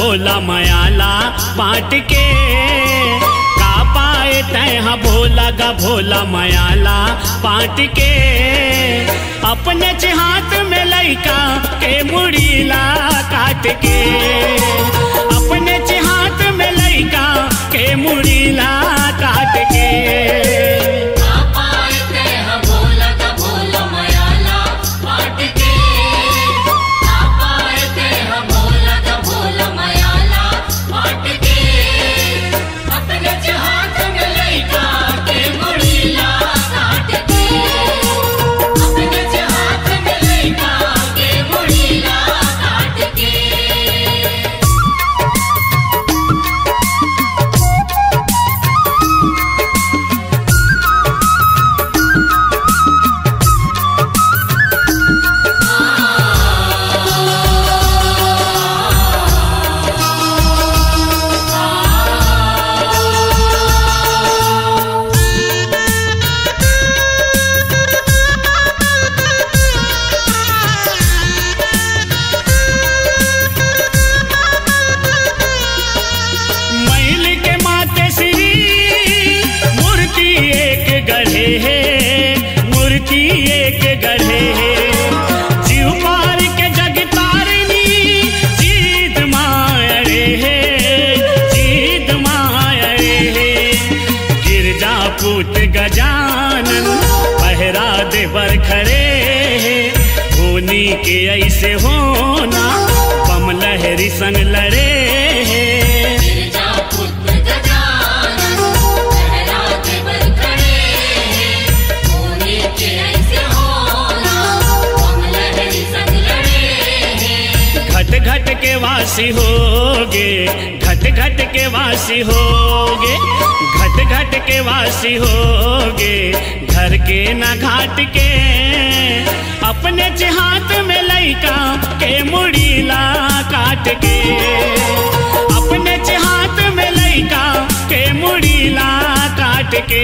भोला मयाला बांट के, का पाए तैहा भोला गा भोला मयाला बांट के। अपने हाथ में लइका के मुड़ीला काट के, अपने हाथ में लइका के मुड़ीला काट के। मूर्ति एक गढ़े है, जीव पार के जग तारनी जीद मायरे है, जीद मायरे है। गिरजा पूत गजानन पहरा देवर खड़े है, होनी के ऐसे होना बम लहरी संग लड़े है। घट के वासी होगे, घट घट के वासी होगे, घट घट के वासी होगे, घर के न घाट के। अपने हाथ में लइका के मुड़ीला काट के, अपने हाथ में लइका के मुड़ीला काट के।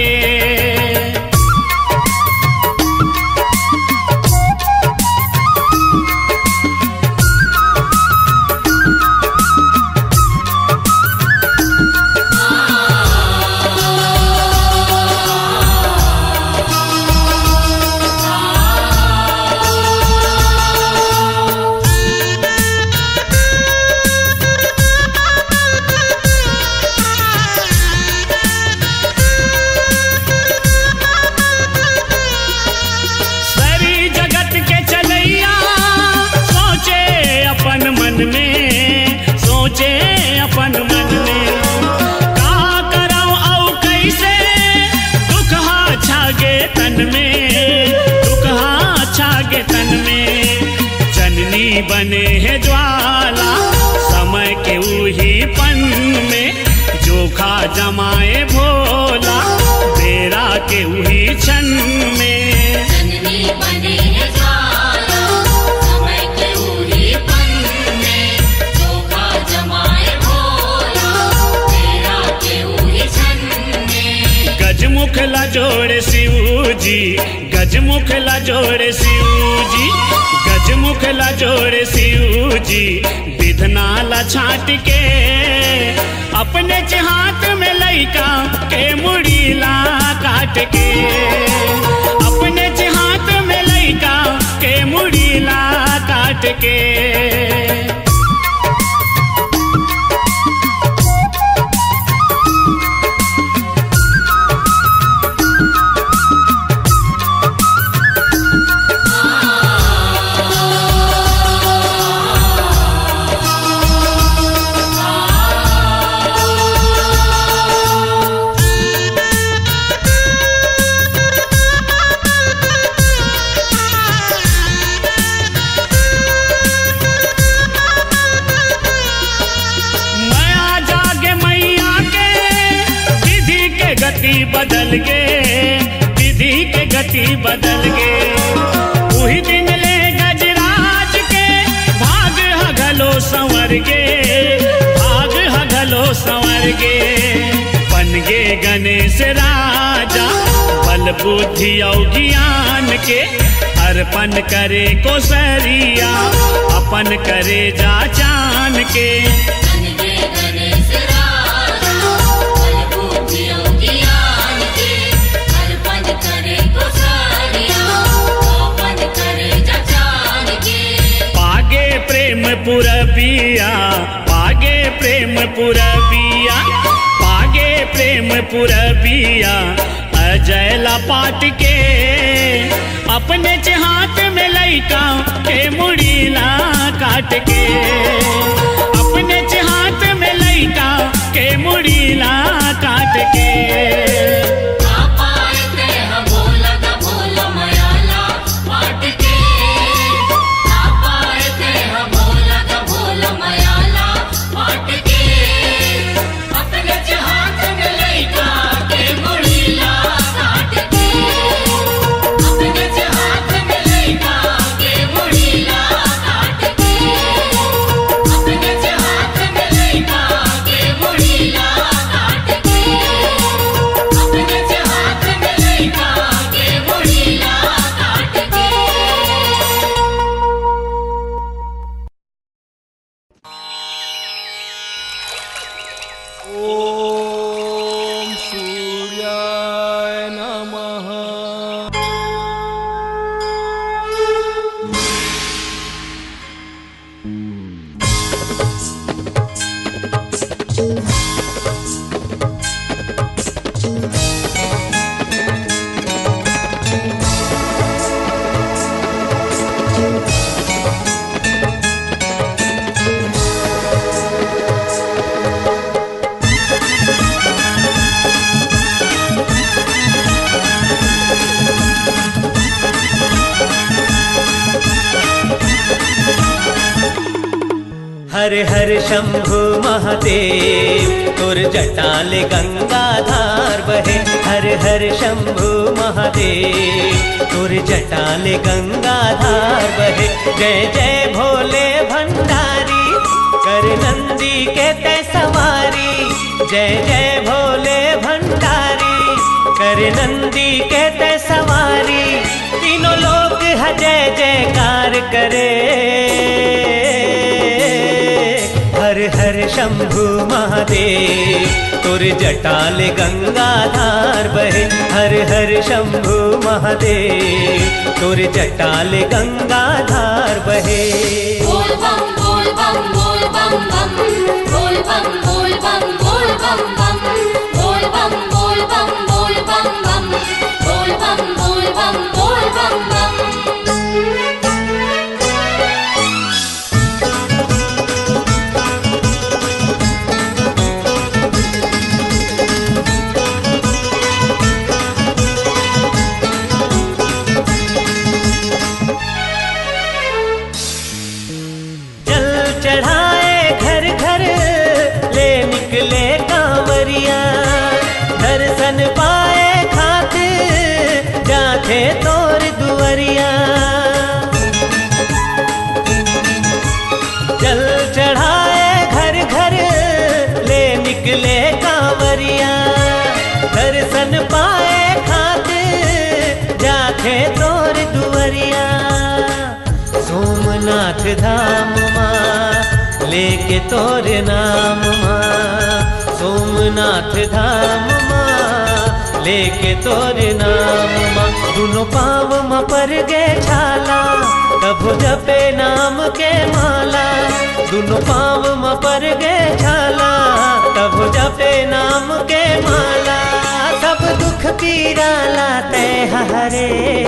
सोचे अपन मन में का कराऊं औ कैसे, दुख हा छागे तन में, दुख हा छागे तन में। जननी बने है ज्वाला समय के उही पन में, जोखा जमाए भोला बेरा के उही क्षण में। जननी बने है गजमुख ला जोड़े शिव जी, गजमुख ला जोड़े शिव जी, गजमुख ला जोड़े शिव जी। विधना ला छाट के अपने हाथ में लइका के मुड़ीला काट के, अपने हाथ में लइका के मुड़ीला काट के। बदल गे विधि के गति बदल गे, वही दिन ले गजराज के भाग हगलो संवर गे, भाग हगलो संवर गे। बन गे गणेश राजा बल बुद्धि और ज्ञान के, अर्पण करे को सरिया अपन करे जा जान के। पुरबिया, पागे प्रेम पुरबिया अजयला पाट के। अपने हाथ में लइका के मुड़ीला काट के, अपने हाथ में लइका के मुड़ीला काट के। हर हर शंभु महादेव तुर जटाले गंगाधार बहे। हर हर शंभु महादेव तुर जटाले गंगाधार बहे। जय जय भोले भंडारी कर नंदी के ते सवारी। जय जय भोले भंडारी कर नंदी के ते सवारी। तीनों लोग है जय जयकार करे। हर हर शंभु महादेव तुर जटाले गंगाधार बहे। हर हर शंभु महादेव तुर जटाले गंगाधार बहे। बोल बम बोल बम बोल बम बम बोल बम बोल बम बोल बम बम बोल बम बोल बम बोल बम बम बोल बम बोल बम बोल बम बम। दर्शन पाए खातिर जाते तोर दुआरिया। जल चढ़ाए घर घर ले निकले कांवरिया। दर्शन पाए खातिर जाते तोर दुआरिया। सोमनाथ धाम माँ लेके तोर नाम माँ। सोमनाथ धाम माँ लेके तोर नाम माँ। दोनों पाँव माँ पर गे छाला तब जपे नाम के माला। दोनों पाँव माँ पर गे छाला तब जपे नाम के माला। सब दुख पीरा लाते हरे।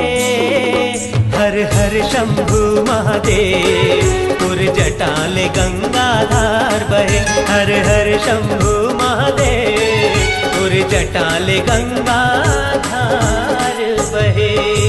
हर हर शंभु महादेव तुर जटाले गंगाधार बहे। हर हर शंभु महादेव तुर जटाले गंगाधार बहे।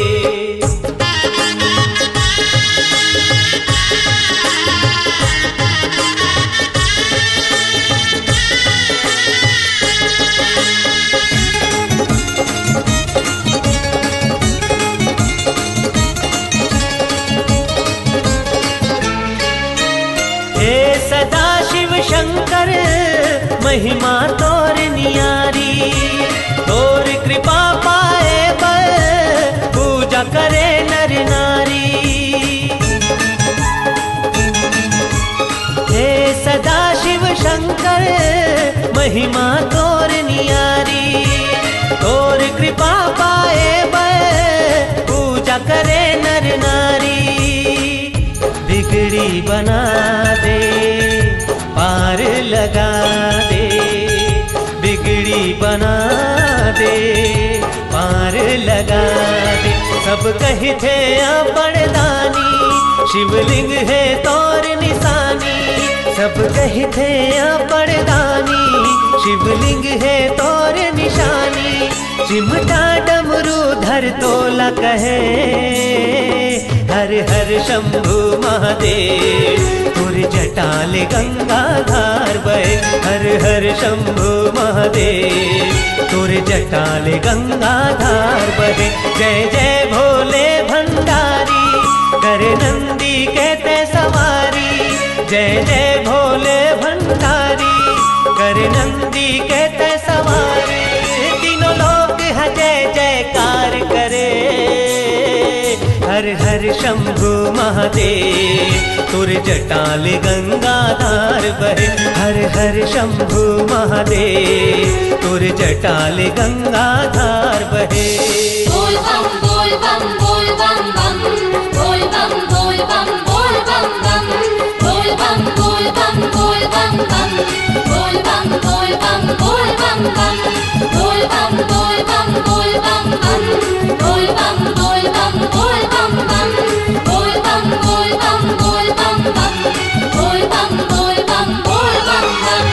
सदा शिव शंकर महिमा तोर नियारी। तोर कृपा पाए पर पूजा करे नर नारी। हे सदा शिव शंकर महिमा तोर नियारी। तोर कृपा पाए पर पूजा करे नर नारी। बिगड़ी बना दे पार लगा सब कही थे बड़दानी, शिवलिंग है तोर निशानी। सब कही थे बड़दानी, शिवलिंग है तोर निशानी। चिमटा डमरू धर तोला कहे, हर हर शंभु महादेव। तुर जटाल गंगाधार बहे, हर हर शंभु महादेव। तुर जटाल गंगाधार बहे। जय जय भोले भंडारी, कर नंदी कहते सवारी। जय जय भोले भंडारी, कर नंदी कहते सवारी। तीनों लोग है जय जयकार करे, हर हर शंभु महादेव। तुर जटाल गंगाधार बहे, हर हर शंभु महादेव। तुर जटाल गंगाधार बहे। बोल बम बोल बम बोल बम बम, बोल बम बोल बम बोल बम बम, बोल बम बोल बम बोल बम बम, बोल बम बोल बम बोल बम बम, बोल बम बोल बम बोल बम बम, बोल बम बोल बम बोल बम बम, बोल बम बोल बम बोल बम बम, बोल बम बोल बम बोल बम बम।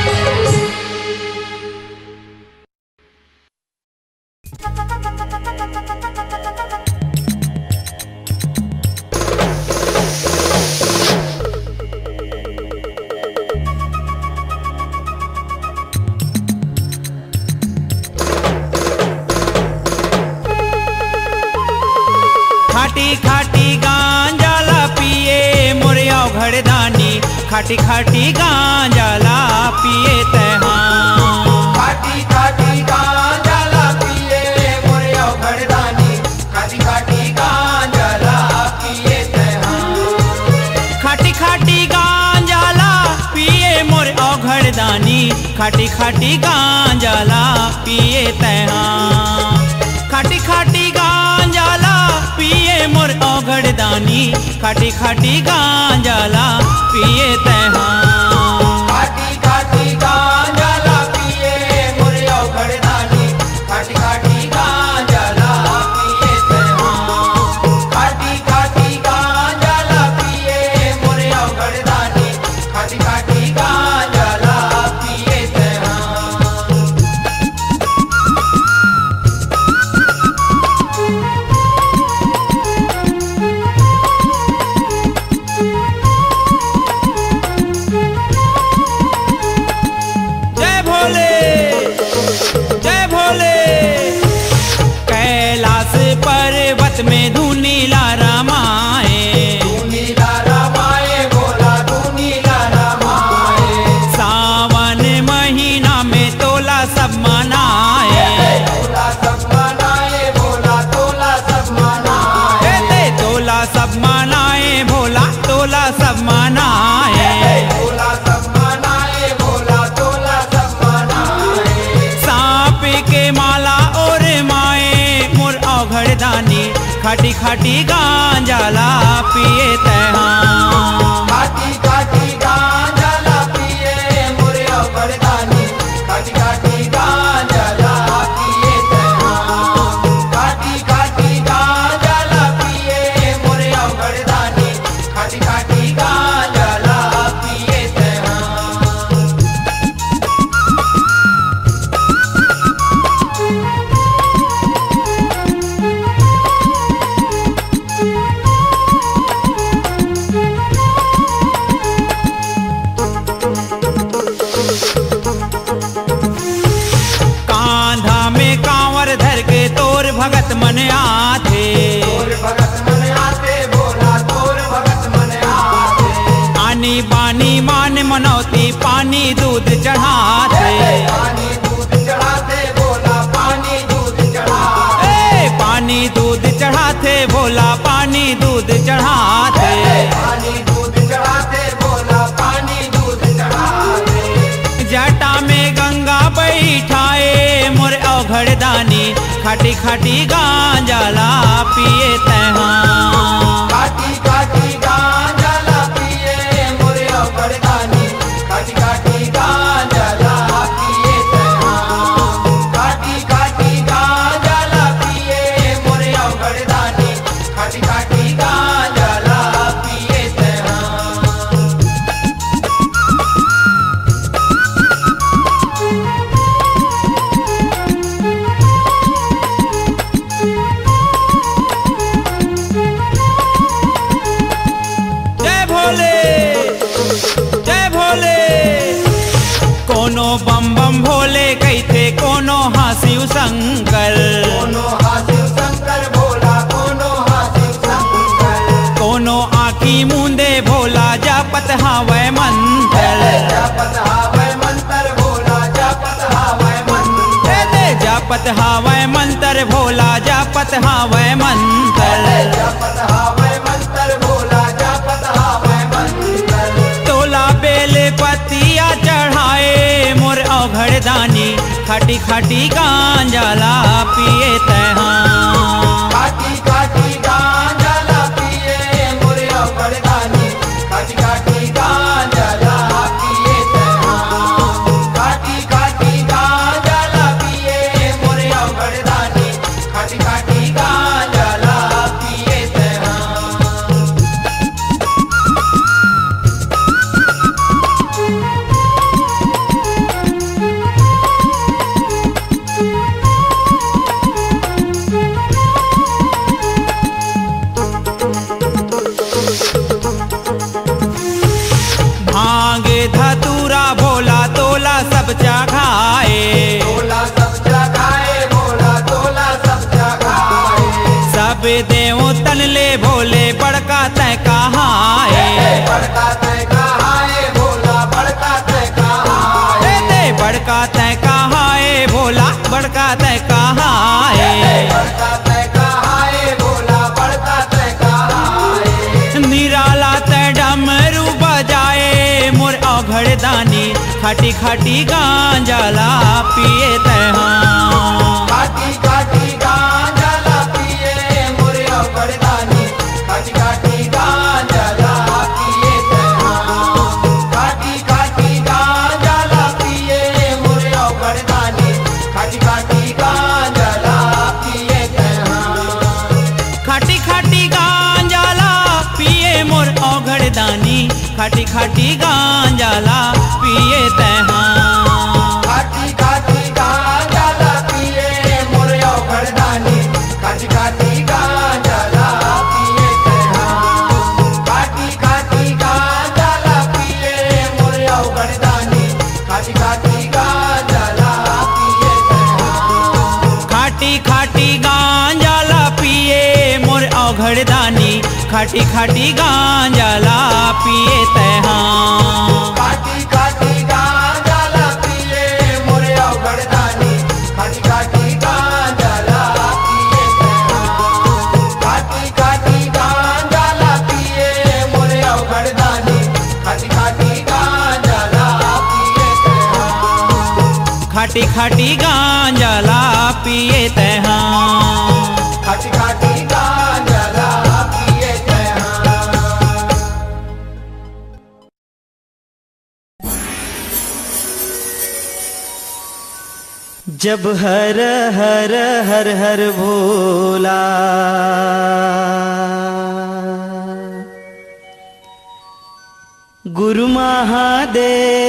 खाटी खाटी गांजाला पिए मोरिया घड़दानी, खाटी खाटी गांजाला पिए तहाँ। खाटी खाटी गांजाला पिए मोरिया घड़दानी, खाटी खाटी गांजाला पिए तहाँ। खाटी खाटी गांजाला पिए मोरिया घड़दानी, खाटी खाटी गांजाला पिए तहाँ। खाटी खाटी गांजाला पिए मोर औघड़दानी, खाटी खाटी गांजाला पिए तहाँ। खाटी खाटी गांजाला पिए मोरिया घड़दानी, खाटी खाटी गांजाला पिए तहाँ। खाटी खाटी गांजाला पिए मोरिया घड़दानी, खाटी खाटी गांजाला पिए तहाँ। जय भोले जय भोले। कैलाश पर्वत में धुनीला रामाए, नीला रामाए बोला तू नीला रामाए। सावन महीना में तोला सब मनाए। तोला सब मनाए बोला तोला सब मनाए। तोला सब मनाए भोला, तोला सब मनाए। तोला सब मनाए बोला तोला सब मनाए। सांप के माला और माए मोर औघड़दानी, खाटी खाटी गांजाला पिए तहाँ। खाटी खाटी गांजाला पिए मोरे घड़दानी, खाटी खाटी गांजाला पिए तहाँ। खाटी खाटी गांजाला पिए मोरे घड़दानी, खाटी खाटी गांजाला पिए तहाँ। कांधा में कांवर धर के तोर भगत मन आथे। तोर भगत मन आते बोला तोर भगत मन आते। आनी बानी मान मनौती पानी दूध चढ़ाते। पानी दूध चढ़ाते बोला पानी दूध चढ़ाते। पानी दूध चढ़ाते भोला, पानी दूध चढ़ाते। पानी दूध चढ़ाते बोला पानी दूध चढ़ाते। जटा में गंगा बैठाए मोर औघड़दानी, खाटी खाटी गांजाला पिए तहाँ। खाटी खाटी गांजाला पिए मोरे घड़दानी, खाटी खाटी गांजाला पिए तहाँ। खाटी खाटी गांजाला पिए मोरे घड़दानी, शिव शंकर, कोनो हा शिव शंकर भोला, कोनो हा शिव शंकर। कोनो आँखी मूंदे भोला जापत हावै मंत्र, जापत हावै मंत्र भोला, जापत हावै मंत्र। जापत हावै मंत्र भोला जापत हावै मंत्र, जापत हावै मंत्र भोला, जापत हावै मंत्र। तोला बेल पतिया चढ़ाए मोर अवघड़ दानी, खाटी खाटी गांजाला पिए तहाँ। काटी काटी गांजा ला पिए मोरे अवघड़ दानी, काटी काटी गांजा ला पिए तहाँ। काटी काटी गांजा ला पिए मोरे अवघड़ दानी, काटी काटी गांजा ला पिए तहाँ। भांगे धतूरा भोला तोला सब चढ़ाए, तोला सब जगाए भोला, तोला सब जगाए। सब देव तन ले भोले बड़का तय कहाए। बड़का तय कहाए भोला, बड़का तय कहाए। बड़का तय कहाए भोला बड़का तय कहाए। बड़का तय कहाए भोला, बड़का तय कहाए। निराला तय डमरू बजाए मोर अवघड़ दानी, खाटी खाटी गांजाला पिए तहाँ। काटी काटी गांजा ला पिए मोरे अवघड़ दानी, काटी काटी गांजा ला पिए तहाँ। काटी काटी गांजा ला पिए मोरे अवघड़ दानी, काटी काटी गांजा ला पिए तहाँ। खाटी खाटी गांजाला पिए मोर अवघड़ दानी, खाटी खाटी गांजाला पिए तहाँ। काटी काटी गांजा ला पिए मोरे अवघड़ दानी, काटी काटी गांजा ला पिए तहाँ। काटी काटी गांजा ला पिए मोरे अवघड़ दानी, काटी काटी गांजा ला पिए तहाँ। खाटी खाटी गांजाला पिए मोर अवघड़ दानी, खाटी खाटी गांजाला पिए तहाँ। काटी काटी गांजा ला पिए मोरे अवघड़ दानी, काटी काटी गांजा ला पिए तहाँ। काटी काटी गांजा ला पिए मोरे अवघड़ दानी, काटी काटी गांजा ला पिए तहाँ। खाटी खाटी गांजाला पिए तहाँ। काटी काटी गांजा ला पिए तहाँ। जब हर हर हर हर भोला, गुरु महादेव,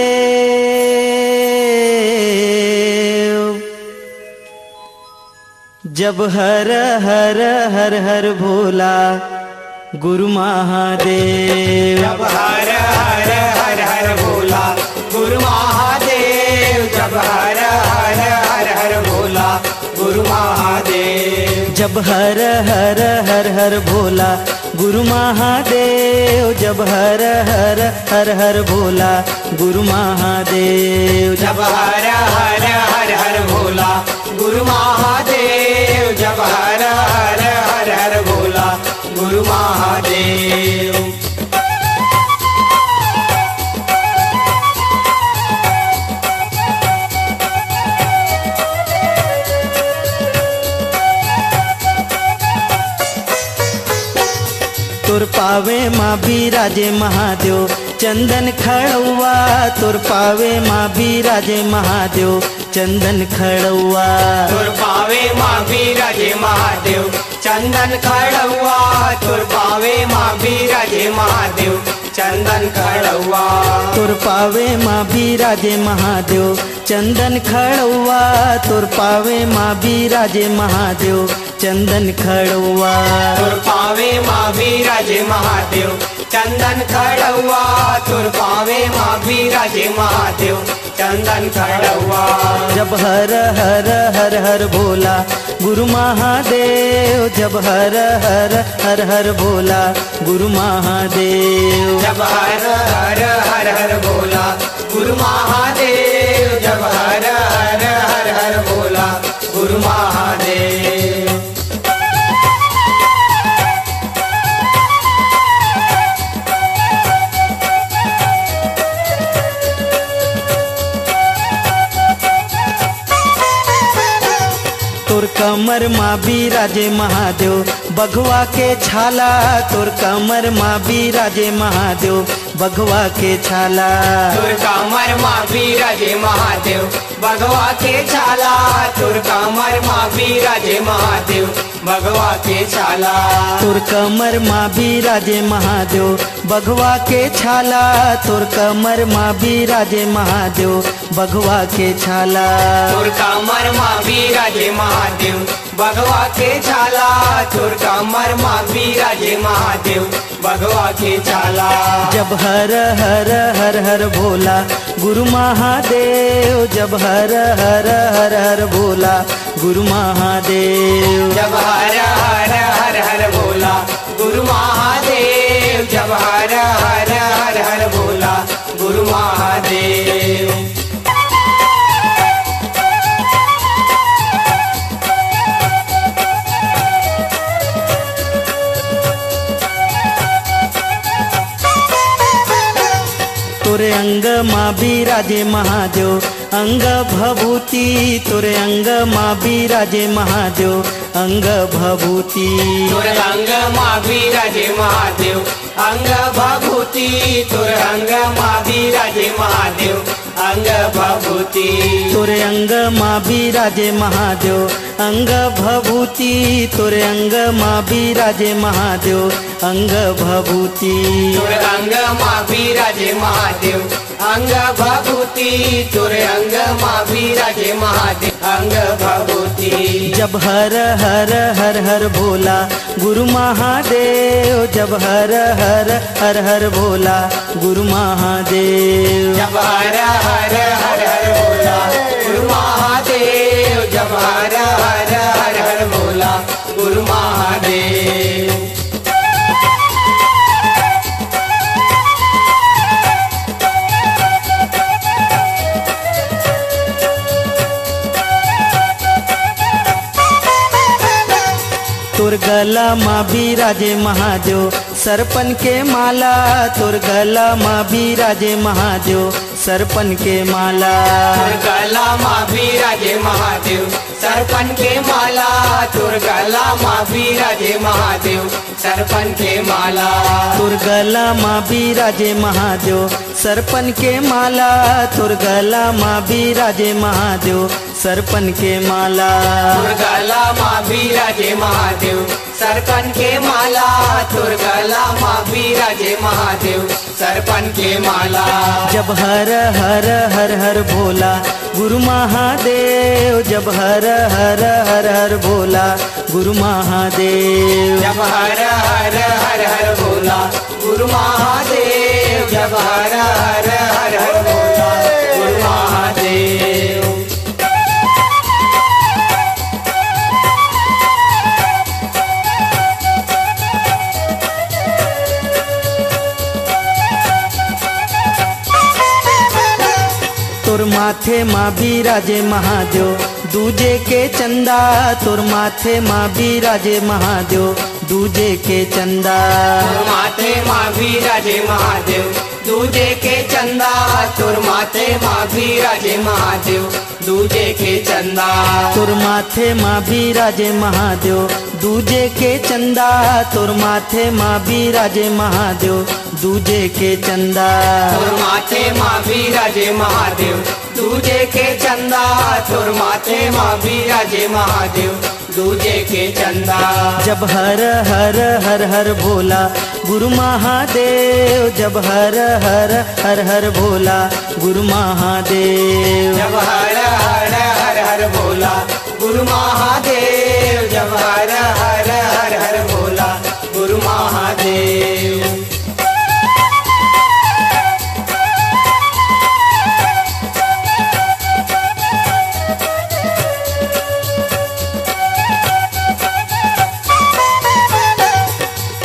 जब हर हर हर हर भोला, गुरु महादेव। जब हर हर हर हर भोला, गुरु महादेव। जब हर हर हर हर भोला, गुरु महादेव। जब हर हर हर हर भोला, गुरु महादेव। जब हर हर हर हर भोला, गुरु महादेव। जब हर हर हर हर भोला, गुरु महादेव। जब हर हर हर हर भोला, गुरु महादेव। तुर पावे माँ बिराजे महादेव, चंदन खड़ुआ। तुर पावे माँ बिराजे महादेव, चंदन खड़ुआ। तुर पावे माँ बिराजे महादेव, चंदन खड़ुआ। तुर पावे माँ बिराजे महादेव, चंदन खड़ुआ। तुर पावे माँ बिराजे महादेव, चंदन खड़ुआ। तुर पावे माँ बिराजे महादेव, चंदन खड़ुआ। तुर पावे माँ बिराजे महादेव, चंदन खड़ुआ। तुर पावे माँ बिराजे महादेव, चंदन खड़ुआ। जब हर हर हर हर भोला गुरु महादेव, जब हर हर हर हर भोला गुरु महादेव। जब हर हर हर हर भोला गुरु महादेव, जब हर हर हर हर भोला गुरु महादेव। तोर कमर माँ बिराजे महादेव बघवा के छाला, तोर कमर माँ बिराजे महादेव बघवा के छाला। तुर कमर माँ बिराजे महादेव भगवा के छाला, तुर कमर माँ बिराजे महादेव भगवा के छाला। तोर कमर माँ बिराजे महादेव बघवा के छाला, तोर कमर माँ बिराजे महादेव बघवा के छाला। तुर कमर माँ बिराजे महादेव भगवा के छाला, तुर कमर माँ बिराजे महादेव भगवा के छाला। जब हर हर हर हर भोला गुरु महादेव, जब हर हर हर हर भोला गुरु महादेव। जब हर हर हर हर भोला गुरु महादेव, जब हर हर हर हर भोला गुरु महादेव। तोरे अंग माँ बिराजे महादेव अंग भभूति, तोरे अंग माँ बिराजे महादेव अंग भभूति। तुर अंग माँ बिराजे महादेव अंग भभूति, तुर अंग माँ बिराजे महादेव अंग भभूति। तोरे अंग माँ बिराजे महादेव अंग भभूति, तोरे अंग माँ बिराजे महादेव अंग भभूति। तुर अंग माँ बिराजे महादेव अंग भभूति, तुर अंग माँ बिराजे महादेव अंग भभूति। जब हर हर हर हर भोला गुरु महादेव, जब हर हर हर हर भोला गुरु महादेव। जब हर हर हर हर भोला गुरु महादेव, जब हर हर हर हर भोला गुरु महादेव। तोर गला माँ बिराजे महादेव सरपन के माला, तोर गला माँ बिराजे महादेव सरपन के माला। तुर गला माँ बिराजे महादेव सरपन के माला, तुर गला माँ बिराजे महादेव सरपन के माला। तोर गला माँ बिराजे महादेव सरपन के माला, तोर गला माँ बिराजे महादेव सरपन के माला। तुर गला माँ बिराजे महादेव सरपन के माला, तुर गला माँ बिराजे महादेव सरपन के माला। जब हर हर हर हर भोला गुरु महादेव, जब हर हर हर हर भोला गुरु महादेव। जब हर हर हर हर भोला गुरु महादेव, जब हर हर हर हर भोला गुरु महादेव। तोर माथे माँ बिराजे महादेव दूजे के चंदा, तोर माथे माँ बिराजे महादेव दूजे के चंदा। तुर माथे माँ बिराजे महादेव दूजे के चंदा, तुर माथे माँ बिराजे महादेव दूजे के चंदा। तोर माथे माँ बिराजे महादेव दूजे के चंदा, तोर माथे माँ बिराजे महादेव दूजे के चंदा। तुर माथे माँ बिराजे महादेव दूजे के चंदा, तुर माथे माँ बिराजे महादेव दूजे के चंदा। जब हर हर हर हर भोला गुरु महादेव, जब हर हर हर हर भोला गुरु महादेव। जब हर हर हर हर भोला गुरु महादेव, जब हर हर हर हर भोला गुरु महादेव।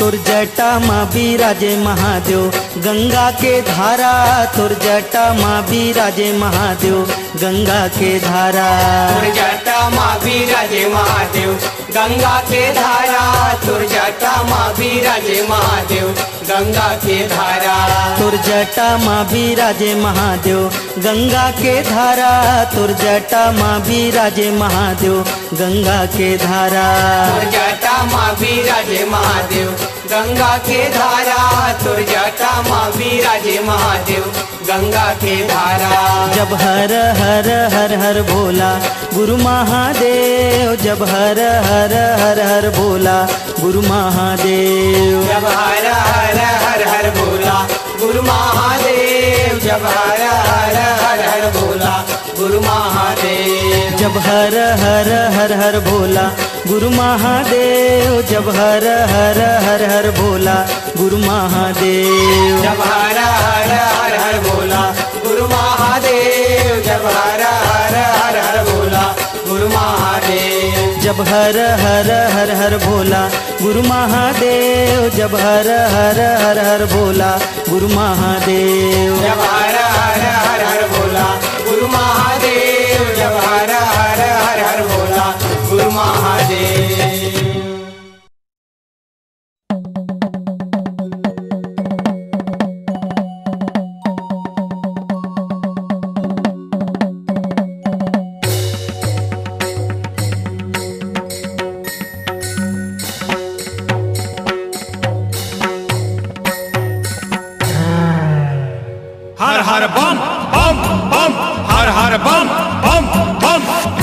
तुर जटा माँ बिराजे महादेव गंगा के धारा, तुर जटा माँ बिराजे महादेव गंगा के धारा। तुर जटा माँ बिराजे महादेव गंगा के धारा, तुर जटा माँ बिराजे महादेव गंगा के धारा। तुर जटा माँ बिराजे महादेव गंगा के धारा, तुर जटा माँ बिराजे महादेव गंगा के धारा। तुर जटा माँ बिराजे महादेव गंगा के धारा, तुर जटा माँ बिराजे महादेव गंगा के धारा। जब हर हर हर हर भोला गुरु महादेव, जब हर हर हर हर भोला गुरु महादेव। जब हर हर हर हर भोला गुरु महादेव, जब हर हर हर हर भोला गुरु महादेव। जब हर हर हर हर भोला गुरु महादेव, जब हर हर हर हर भोला गुरु महादेव। जब हर हर हर हर भोला गुरु महादेव, जब हर हर हर हर भोला गुरु महादेव। जब हर हर हर हर भोला गुरु महादेव, जब हर हर हर हर भोला गुरु महादेव। जब हर हर हर हर भोला गुरु महादेव, जब हर हर हर हर भोला गुरु महादेव। हर हर बम बम बम, हर हर बम बम बम।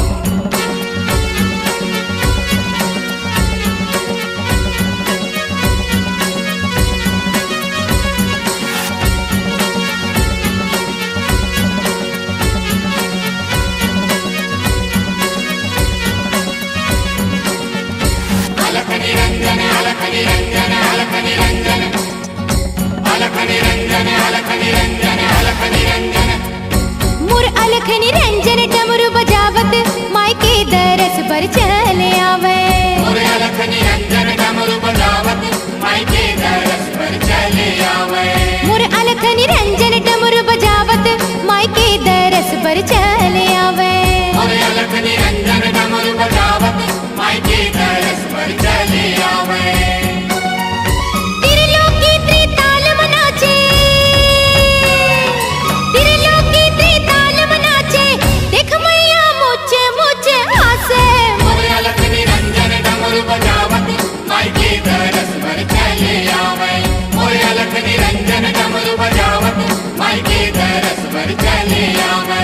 अलख निरंजन अलख निरंजन अलख निरंजन अलख निरंजन अलख निरंजन अलख निरंजन। मुर अलख निरंजन डमरू बजावत मायके दरस पर चले आवे। मुर अलख निरंजन डमरू बजावत मायके दरस पर चले आवे। मुर अलख निरंजन डमरू बजावत मायके दरस पर चले आवे। मुर अलख निरंजन डमरू बजावत मायके दरस पर चले आवे। त्रिलोकी त्रिताल मनाचे, त्रिलोकी त्रिताल मनाचे, देख मैया मुझे मुझे हासे। मुर अलख निरंजन डमरू बजावत मायके दरस पर चले आवे। मुर अलख निरंजन डमरू बजावत मायके दरस पर चले आवे।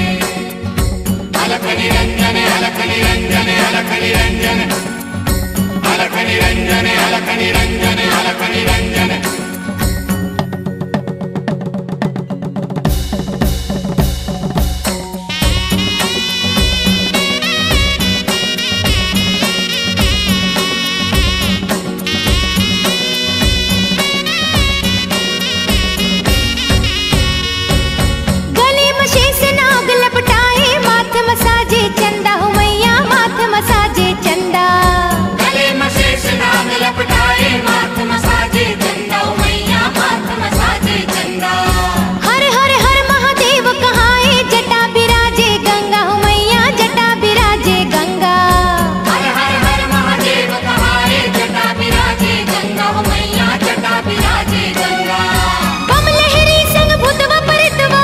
अलख निरंजन अलख निरंजन अलख निरंजन अलख निरंजन अलख निरंजन अलख निरंजन। गले में शेष नाग लपटाए, माथ मसाजे चंदा हो मैया माथ मसाजे चंदा। गले में शेष नाग लपटाए, माथ मसाजे चंदा ओ मैया माथ मसाजे चंदा। हर हर हर महादेव कहाए, जटा बिराजे गंगा हो मैया जटा बिराजे गंगा। हर हर हर महादेव कहाए, जटा बिराजे गंगा हो मैया जटा बिराजे गंगा। बम लहरी संग भूतवा परतवा,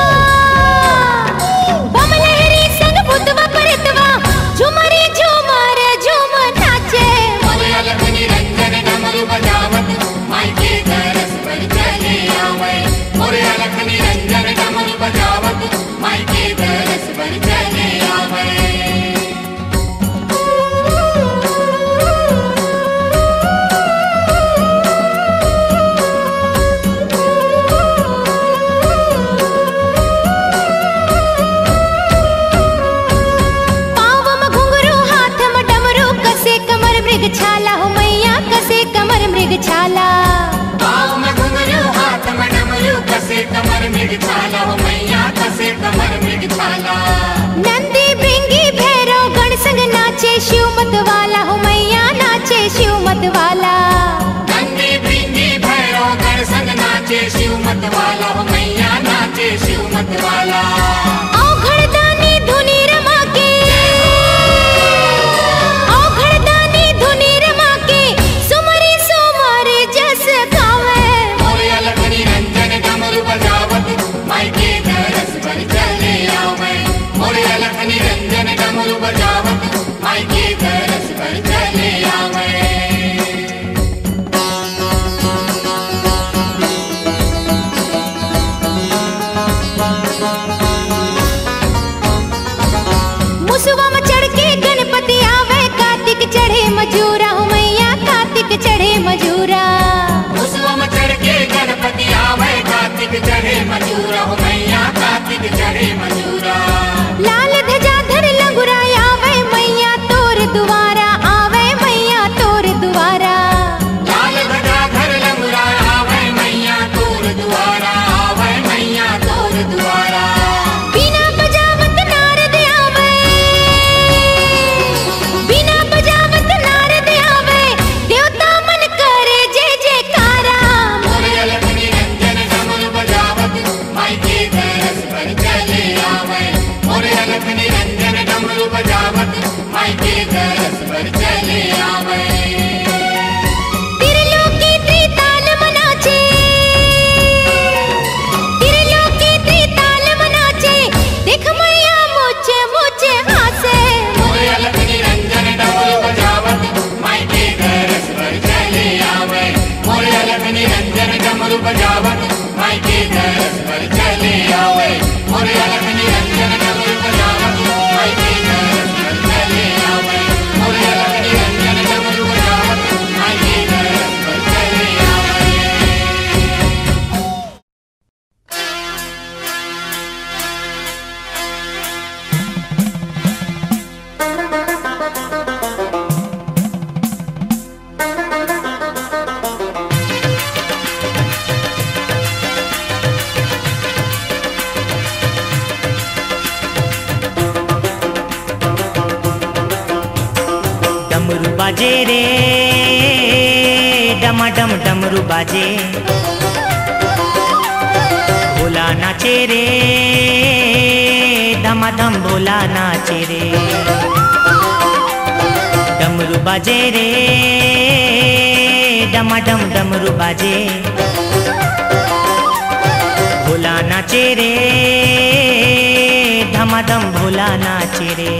बम लहरी संग भूतवा परतवा, झुमरी झुमर झुम नाचे। मुर अलख निरंजन डमरू बजावत मायके दरस पर चले आवे। मुर अलख निरंजन डमरू बजावत मायके दरस पर चले आवे। पाँव में घुंघरू हाथ में डमरू, कसे कमर मृग छाला हो मैया कसे कमर मृग छाला। पाँव में घुंघरू हाथ में डमरू, कसे कमर मृग छाला हो मैया कसे कमर मृग छाला। नंदी भृंगी भैरव गण संग नाचे, शिव मत वाला हो मैया नाचे शिव मत वाला। नाचे शिव मत वाला हो मैया नाचे शिव मत वाला औघड़दानी धुनी रमा के औघड़दानी धुनी रमा के सुमरी सुमरी जस गावे मोरे अलग निरंजन डमरू बजावत माई के दरस पर चले आवे मोरे अलग निरंजन डमरू बजावत माई के दरस पर चले आवे मुसवा में चढ़ के गणपति आवे कार्तिक चढ़े मजूरा हो मैया कार्तिक चढ़े मजूरा मुसवा में चढ़ के गणपति आवे कार्तिक चढ़े मजूरा हो मैया कार्तिक चढ़े मजूरा लाल ध्वजा धर लंगुरा आवे मैया तोर दुआरा आवे मैया तोर दुआरा लाल ध्वजा धर लंगुरा आवे मैया तोर दुआरा आवे मैया तोर दुआरा बिना बजावत नारद आवे बिना बजावत नारद आवे देवता मन करे जय जयकारा मोरे अलग निरंजन डमरू बजावत माई के दरस पर चले आवे मोरे अलग निरंजन डमरू बजावत माई के दरस पर चले आवे त्रिलोकी त्रिताल मनाचे त्रिलोकी त्रिताल मनाचे देख मैया मोचे मोचे हासे मोरे अलग निरंजन डमरू बजावत माई के दरस पर चले आवे मोरे अलग निरंजन डमरू बजावत माई के दरस पर चले आवे मोरे अलग निरंजन डमरू बजावत माई के दरस पर चले आवे मोरे अलग निरंजन डमरू बजावत माई के दरस पर चले आवे डमरू बाजे रे डमाडम डमरू बाजे भोला नाचे रे धमाधम भोला नाचे रे डमरू बाजे रे डमाडम डमरू बाजे भोला नाचे रे धमाधम भोला नाचे रे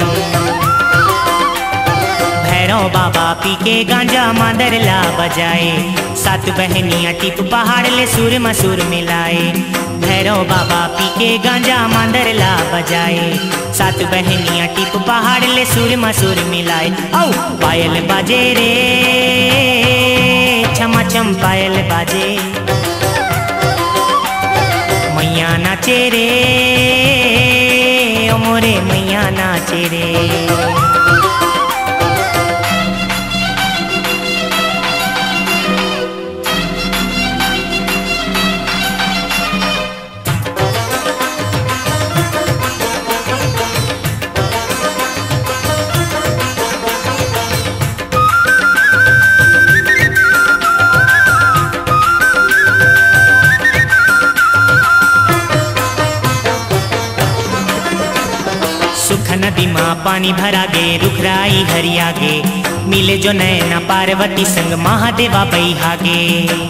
भैरव बाबा पी के गांजा मांदरला बजाए सात बहनियां टिप पहाड़ ले सुर मसूर मिलाए भैरव बाबा पी के गांजा मांदरला बजाए सात बहनियां टिप पहाड़ ले सुर मसूर मिलाए औ पायल बाजे रे छमा छम पायल बाजे मैया नाचे रे ओ मोरे मैया नाचे रे नदी माँ पानी भरा गे रुखराई हरिया गे मिले जो नैना पार्वती संग महादेवा बैहागे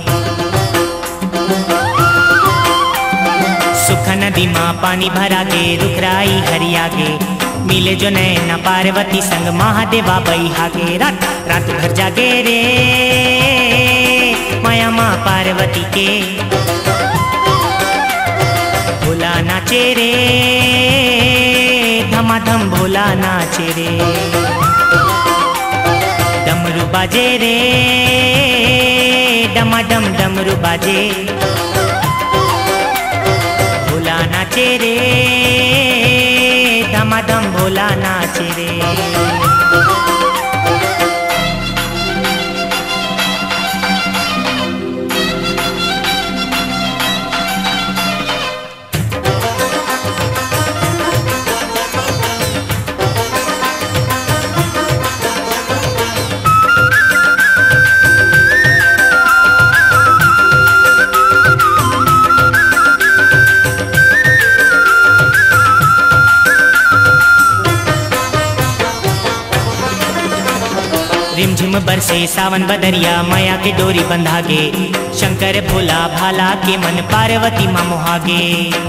सुख नदी माँ पानी भरा गे रुखराई हरिया गे मिले जो नैना पार्वती संग महादेवा बैहागे रात रात भर जागे रे माया माँ पार्वती के भोला नाचे रे धमाधम भोला नाचे रे डमरू बाजे रे डमाडम डमरू बाजे भोला नाचे रे धमाधम भोला नाचे रे रिमझिम बरसे सावन बदरिया माया के डोरी बंधागे शंकर भोला भाला के मन पार्वती माँ मोहागे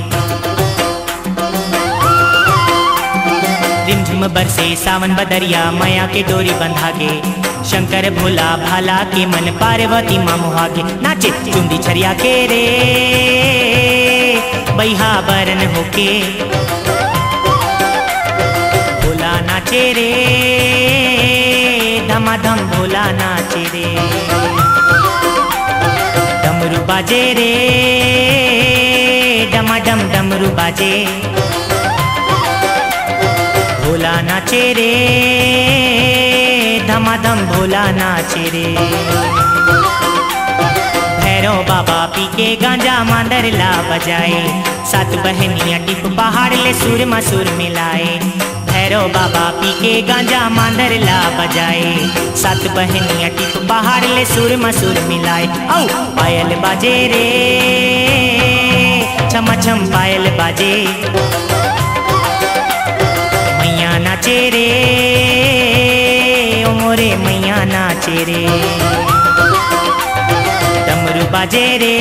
रिमझिम बरसे सावन बदरिया माया के डोरी बंधागे शंकर भोला भाला के मन पार्वती माँ मोहागे नाचे चुंदी छरिया के रे बैहा बरन होके भोला नाचे रे धमाधम भोला नाचे रे डमरू बाजे रे डमाडम डमरू बाजे भोला नाचे रे धमाधम भोला नाचे रे भैरव बाबा पी के गांजा मांदरला बजाए सात बहनियां टिप पहाड़ ले सुर मसूर मिलाए भैरव बाबा पी के गांजा मांदरला बजाए सात बहनियां टिप पहाड़ ले सुर मसूर मिलाए औ पायल बाजे रे छम छम पायल बाजे मैया नाचे रे ओ मोरे मैया नाचे रे डमरू बाजे रे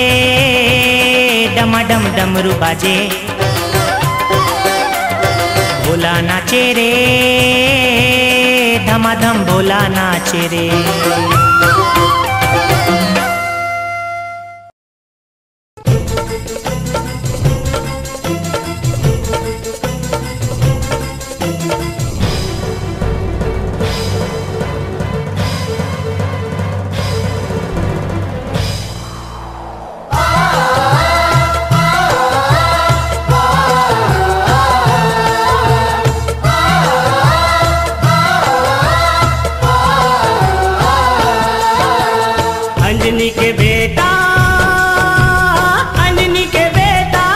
डमाडम डमरू बाजे भोला नाचे रे धमाधम भोला नाचे रे अंजनी के बेटा अंजनी के बेटा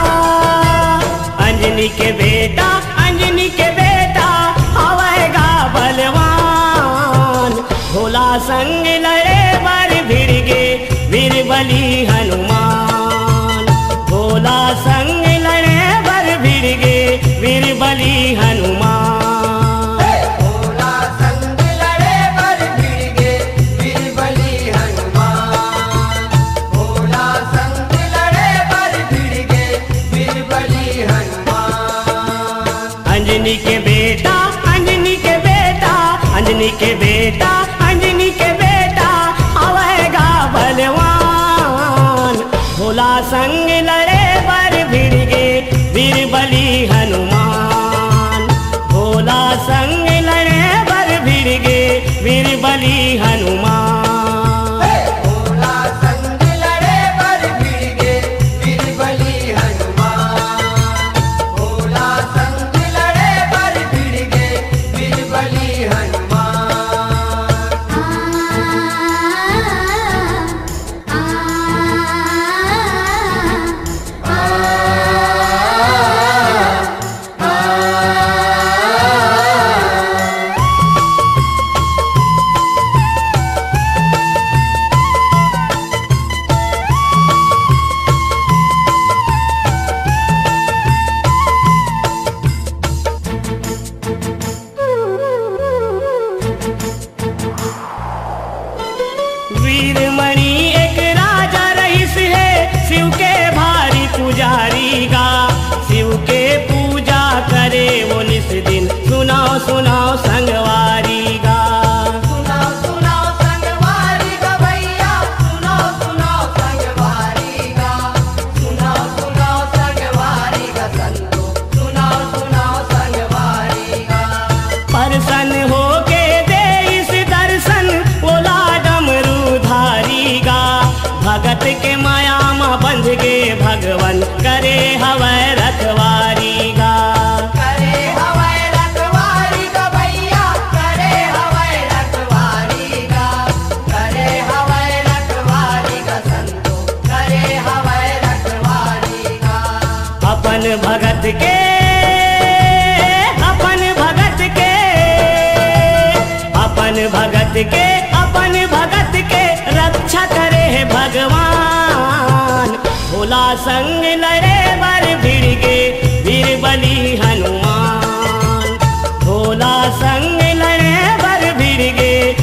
अंजनी के बेटा अंजनी के बेटा आवेगा बलवान भोला संग लड़े बर भिड़ गे वीर बली हनुमान भोला संग लड़े बर भिड़ गे वीर बली हनुमान अंजनी के बेटा अंजनी के बेटा अंजनी के बेटा अंजनी के बेटा आवेगा बलवान भोला संग लड़े बर भिड़ गे वीर बली हनुमान भोला संग लड़े बर भिड़ गे वीर बली हनुमान वीरमणि एक राजा रईस है शिव के भारी पुजारी गा शिव के पूजा करे वो निस दिन सुनाओ सुनाओ संगवारी गा सुनाओ सुनाओ संगवारी गा भैया सुनाओ सुनाओ संगवारी गा सुनाओ सुनाओ संगवारी गा संतो सुनाओ सुनाओ संगवारी गा प्रसन्न हो के दे इस दर्शन बोला डमरू धारी गा भगत के माया माँ बंध गे भगवान करे हवै रखवारी गा करे हवाई रखवारी गा भैया करे हवाई रखवारी गा करे हवाई रखवारी गा संतो करे हवाई रखवारी गा अपन भगत के अपन भगत के अपन भगत के अपन भगत के रक्षा करे है भगवान भोला संग लड़े बर भिड़ गे वीर बली हनुमान भोला संग लड़े बर भिड़ गे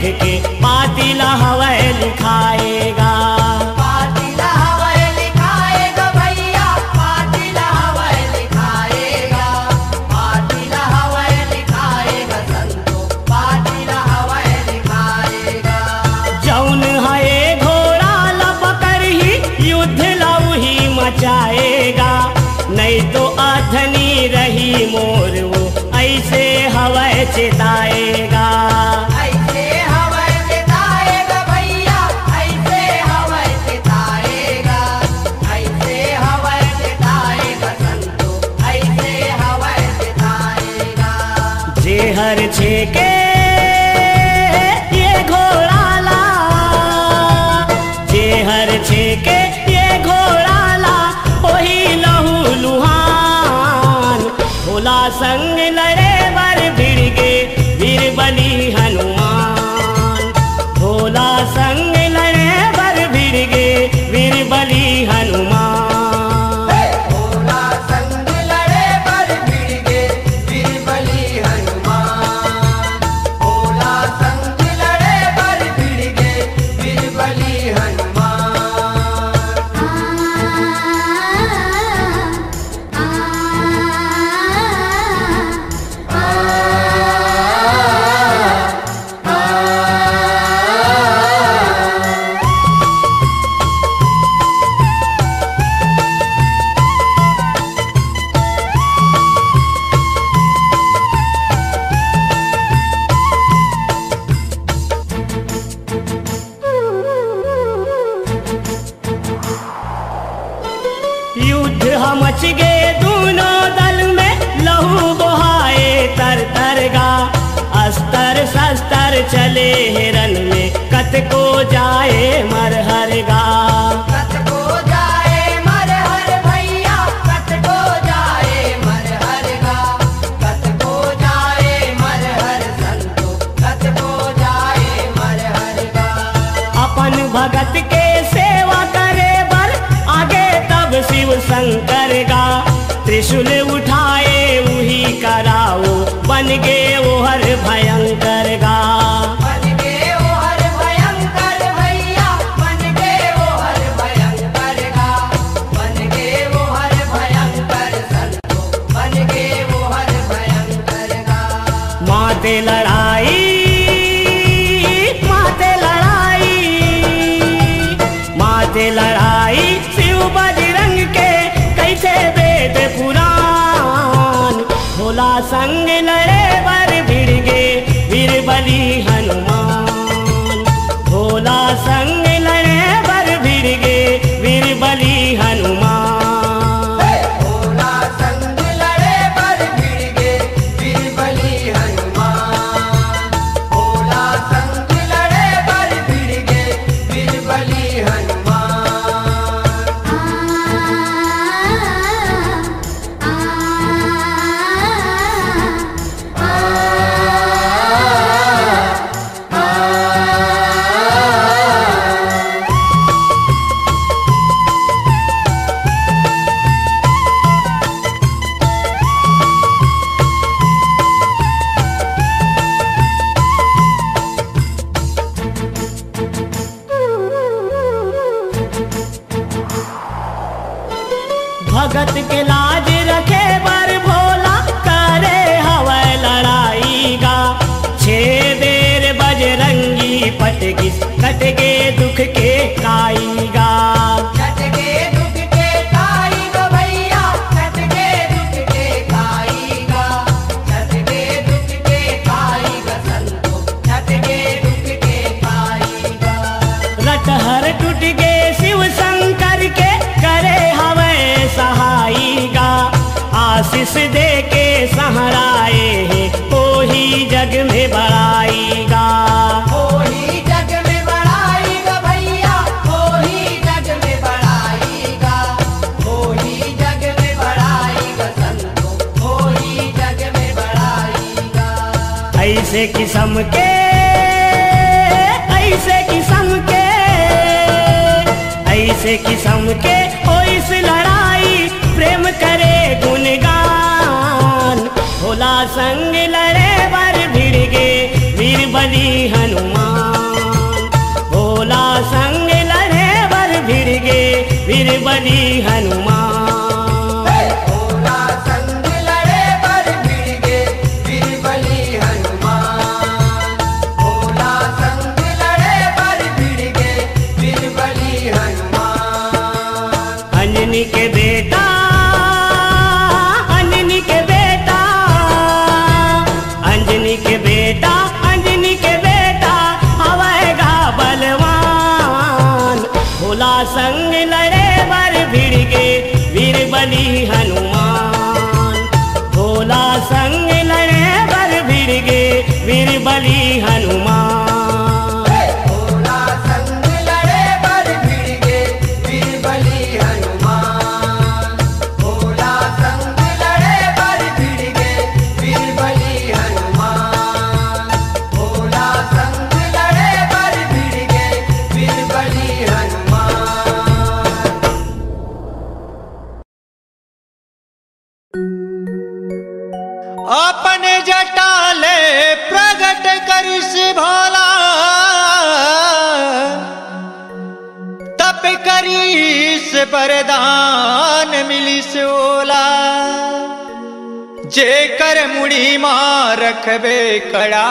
के पातिल हवै लिखाएगा। पातिल हवै लिखाएगा भैया, पातिल हवै लिखाएगा, पातिल हवै लिखाएगा संतो, पातिल हवै लिखाएगा। जौन है घोड़ा लपकर ही युद्ध लवही मचाएगा, नहीं तो अधनी रही मोर वो ऐसे हवै चिताएगा। ऐसे हवै चिताएगा भैया, ऐसे हवै चिताएगा, ऐसे हवै चिताएगा संतो, ऐसे हवै चिताएगा। जेहर छेके ये घोड़ा ला, जेहर छेके ये घोड़ा ला, वही लहू लुहान। भोला संग लड़े बर भिड़ गे वीर बलि हनुमान। भोला संग लड़े बर भिड़ गे वीर बलि हनुमान। भोला संग लड़े बर भिड़ गे वीर बलि हनुमान। भोला संग लड़े बर भिड़ गे वीर बलि युद्ध मच गे दोनों दल में, लहू बहाए तर तर गा। अस्तर शस्त्र चले हिरन में, कत को जाए मरहर गा। कत को जाए मरहर भैया, कत को जाए मरहर गा, कत को जाए मरहर संतो, कत को जाए मरहर गा। अपन भगत के सेवा करे बर आगे तब शिव शंकर गा। त्रिशूल उठाए वही कराओ, बन गे वो हर भयंकर गा। बन गे वो हर भयंकर भैया, बन गे वो हर भयंकर गा, बन गे वो हर भयंकर संतो, बन गे वो हर भयंकर गा। माते लड़ाई, माते लड़ाई, माते लड़ाई शिव बजरंग के कैसे वेद पुराण। भोला संग लड़े बर भिड़ गे वीर बलि हनुमान। भोला संग लड़े बर भिड़ गे वीर बलि हनुमान। भोला संग लड़े बर भिड़ गे वीर बलि हनुमान। भोला संग लड़े बर भिड़ गे वीर बलि भगत के लाज रखे बर भोला करे हवै लड़ाई गा। छे बेर बजरंगी पटगी कट गे दुख के काई गा। कट गे दुख के काई गा भैया, कट गे दुख के काई गा, कट गे दुख के काई गा संतो, कट गे दुख के काई गा। रटहर टूट गे शिव शंकर के करे हवै सहाई गा। आशीष दे के सहराए हैं ओही जग में बड़ाई गा। ओही जग में बड़ाई गा भैया, ओही जग में बड़ाई गा, ओही जग में बड़ाई गा संतो, ओही जग में बड़ाई गा। ऐसे किस्म के, ऐसे किस्म के, ऐसे किस्म के हो इस लड़ाई प्रेम करे गुणगान। भोला संग लड़े बर भिड़ गे वीर बलि हनुमान। वीर बली हनुमान। भोला संग लड़े बर भिड़ गे वीर बली हनुमान। भोला संग लड़े बर भिड़ गे वीर बली हनुमान। अंजनी के बेटा अंजनी के बेटा अंजनी के बेटा अंजनी के बेटा हवेगा बलवान। भोला संग लड़े बर भिड़ गे वीर बली हनुमान। भोला संग लड़े बर भिड़ गे वीर बली हनुमान। भोला संग लड़े बर भिड़ गे वीर बली हनुमान। भोला संग लड़े बर भिड़ गे वीर बली हनुमान। भोला संग लड़े बर भिड़ गे वीर बली हनुमान। अपने जटाले प्रगट करिस भोला, तप करिस वरदान मिलिस ओला। जे कर मुड़ी मां रखबे कड़ा,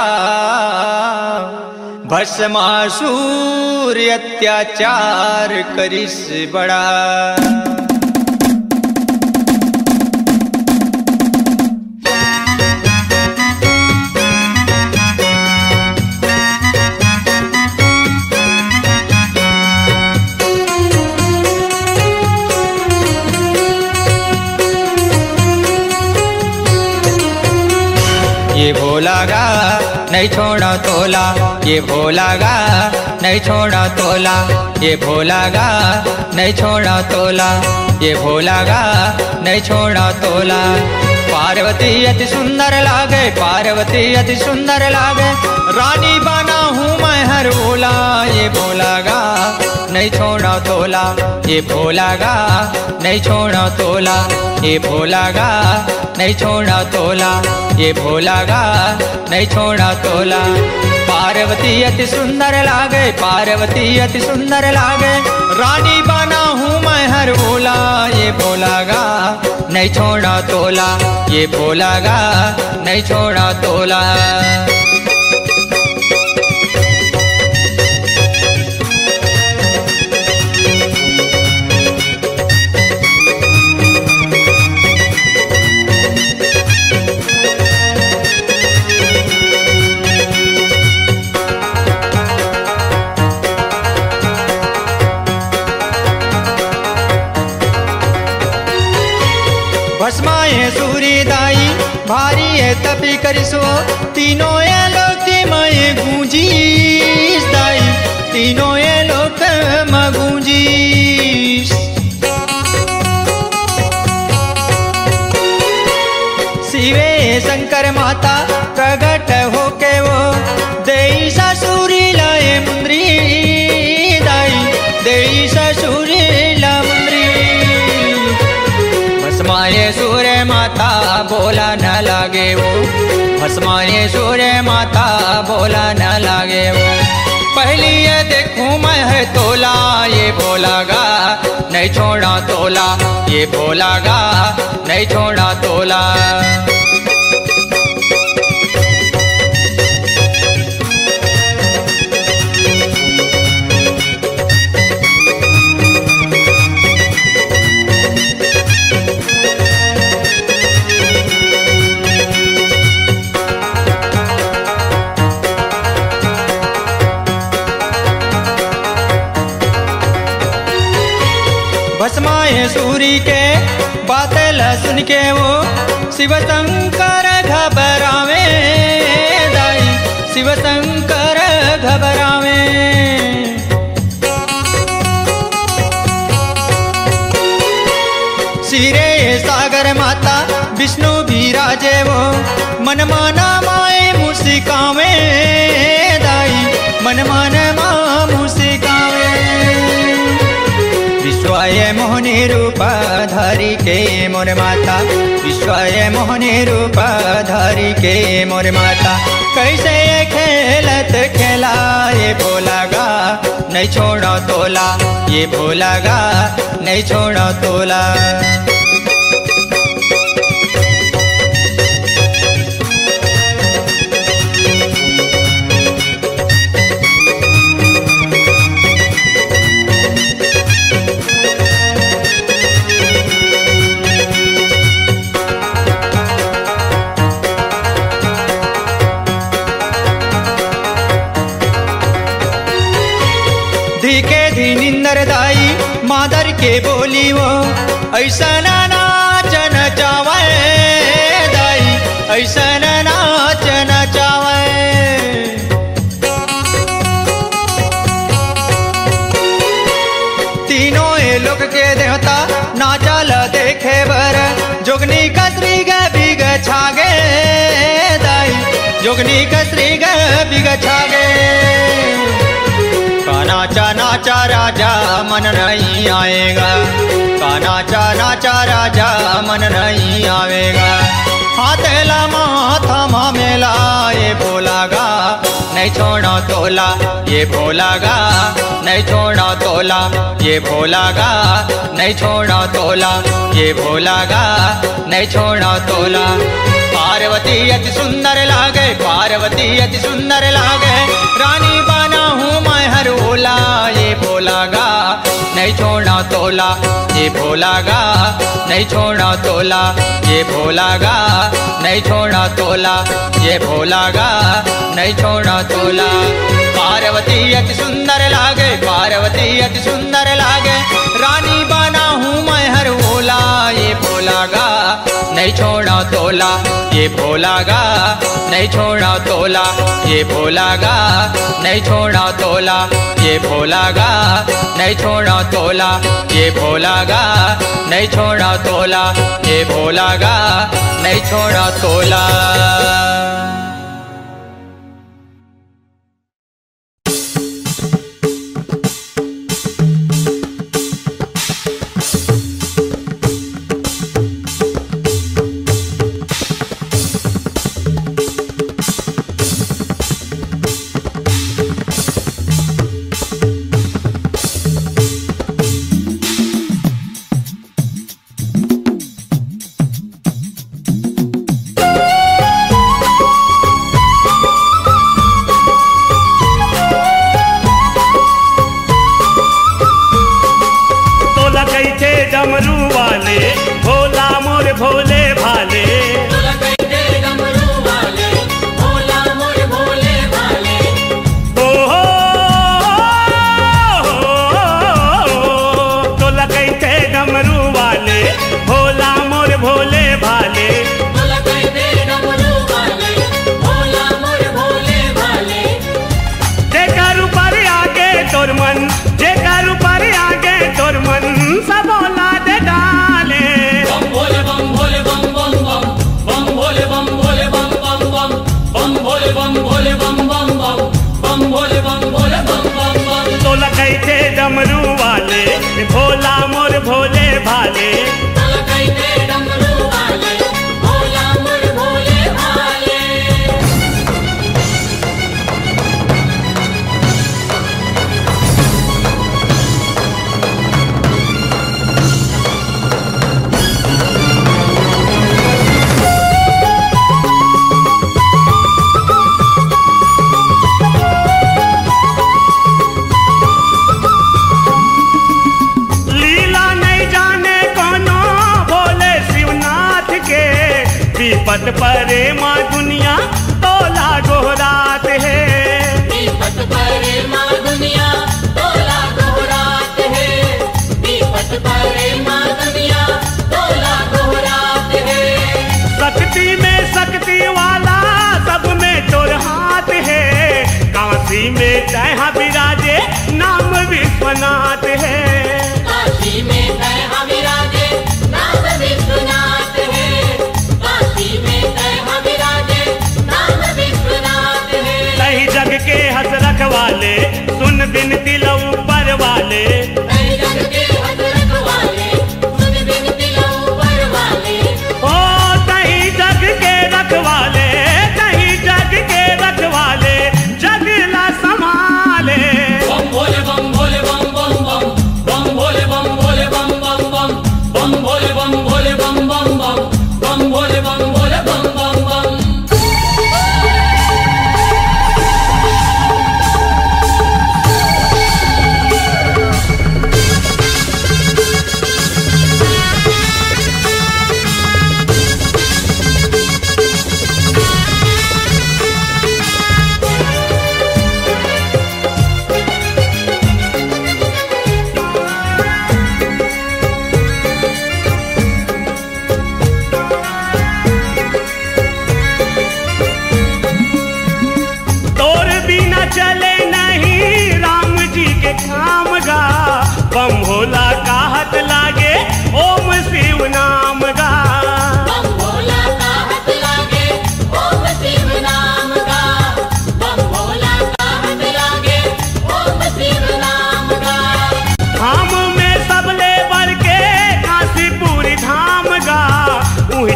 भस्मासुर अत्याचार करिस बड़ा। ये भोला गा नहीं छोड़ा तोला, ये भोला गा नहीं छोड़ा तोला। ये भोला गा नहीं छोड़ा तोला, ये भोला गा नहीं छोड़ा तोला। पार्वती अति सुंदर लागे, पार्वती अति सुंदर लागे, रानी बना हूँ मैं हर ओला। ये भोला गा नहीं छोड़ा तोला, ये भोला गा नहीं छोड़ा तोला। ये भोला गा नहीं छोड़ा तोला, ये भोला गा नहीं छोड़ा तोला। पार्वती अति सुंदर लागे, पार्वती अति सुंदर लागे, रानी बना हूँ मैं हर ओला। ये भोला गा नहीं छोड़ा तोला, ये भोला गा नहीं छोड़ा तोला। भस्माए सूर्यदाई भारी है तपी करिसो, तीनों ये लोक मैं गूंजीस दाई, तीनों ये लोक मैं गूंजीस। शिवे शंकर माता प्रगट होके वो, देई ससुरी लाए मुंद्री दाई, देई ससुरी ला मुंद्री। भस्माए सूर्य माता बोला न लागे वो, भस्माए सूर्य माता बोला न लागे वो। पहली ये देखूं मैं है तोला, ये भोला गा नहीं छोड़ा तोला, ये भोला गा नहीं छोड़ा तोला। भस्माए सूरी के बातें सुन के वो, शिव शंकर घबरावे दाई, शिव शंकर घबरावे। सिरे सागर माता विष्णु भी राजे वो, मन माना माए मुस्कावे दाई, मन माना माँ मुस्कावे। विश्वाय मोहनी रूप धारी के मोर माता, विश्वाय मोहनी रूप धारी के मोर माता। कैसे ये खेलत खेला, ये भोला गा नहीं छोड़ा तोला, ये भोला गा नहीं छोड़ा तोला। धीके धी निंदर दाई मादर के बोली वो, ऐसा नाच नचावे दाई, ऐसा नाच नचावे। तीनों ये लोग के देवता नाचल देखे बर, जोगनी कसरी ग बिग छागे दाई, जोगनी कसरी ग बिग छागे। नाचा नाचा राजा मन नहीं आएगा, नाचा नाचा राजा मन नहीं आवेगा। हाथेला माथा मामेला ये भोला गा नहीं छोड़ा तोला, ये भोला गा नहीं छोड़ा तोला, ये भोला गा नहीं छोड़ा तोला, ये भोला गा नहीं छोड़ा तोला। पार्वती अति सुंदर लागे, पार्वती अति सुंदर लागे, रानी बना हूँ मैं हर ओला, ये भोला गा नहीं छोड़ा तोला, ये भोला गा नहीं छोड़ा तोला, ये भोला गा नहीं छोड़ा तोला, ये भोला गा नहीं छोड़ा तोला। पार्वती अति सुंदर लागे, पार्वती अति सुंदर लागे, रानी बना हूँ मैं हर ओला, ये भोला गा नहीं छोड़ा तोला, ये भोला गा नहीं छोड़ा तोला, ये भोला गा नहीं छोड़ा तोला, ये भोला गा नहीं छोड़ा तोला, ये भोला गा नहीं छोड़ा तोला, ये भोला गा नहीं छोड़ा तोला। विपत परे माँ दुनिया तोला गोहरात है, विपत परे माँ दुनिया तोला गोहरात है, विपत परे माँ दुनिया तोला गोहरात है। शक्ति में शक्ति वाला सब में तोर हाथ है, काशी में जहाँ विराजे नाम विश्वनाथ है, काशी में जहाँ विराजे नाम विश्वनाथ है, काशी में जहाँ विराजे नाम विश्वनाथ है। सही जग के हंस रखवाले सुन बिनती लो ऊपर वाले, सही जग के हंस रखवाले सुन बिनती लो ऊपर वाले, ओ सही जग के रखवाले, सही जग के रखवाले जग ला संभाले। बम भोले बम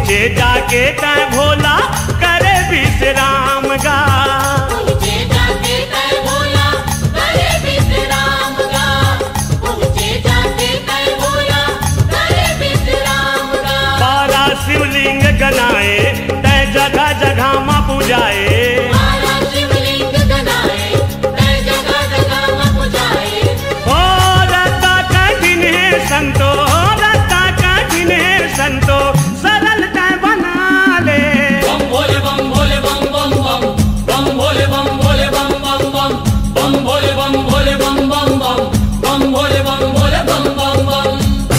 जे जाके तय भोला करे विश्राम गा। पहुँचे जाके तय भोला करे विश्राम गा। पहुँचे जाके तय भोला करे विश्राम गा। बारा शिवलिंग गनाए तय जगह जगह माँ पूजाए। बारा शिवलिंग गनाए तय जगह जगह माँ पूजाए। ओ रत्ता कठिन है संतो, रत्ता कठिन है संतो, सरल तय बना ले। बम भोले बम भोले बम बम बम बम भोले बम भोले बम बम बम बम भोले बम भोले बम बम बम बम भोले बम भोले बम बम बम।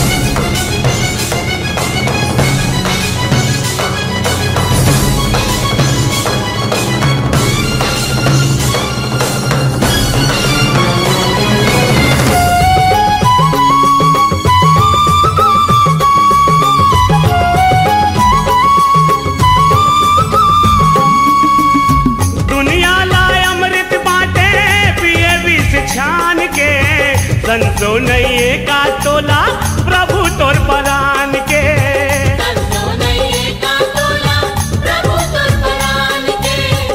दुनिया लाए अमृत बाटे पिए विष छान के, संतो नहीं का तोला प्रभु तोर परान के। संतो नहीं का तोला प्रभु तुर परान के।